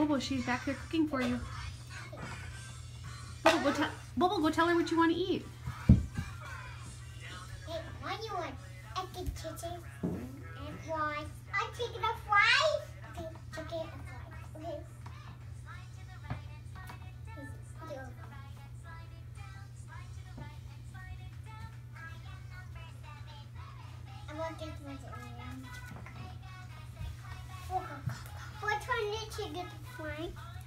Bubble. She's back there cooking for you. Bubble, go tell her what you want to eat. Hey, what do you want? Egg chicken and fries. I'm taking a fries. Okay, chicken and fries. Okay. I want this one. Which one did you get the fries?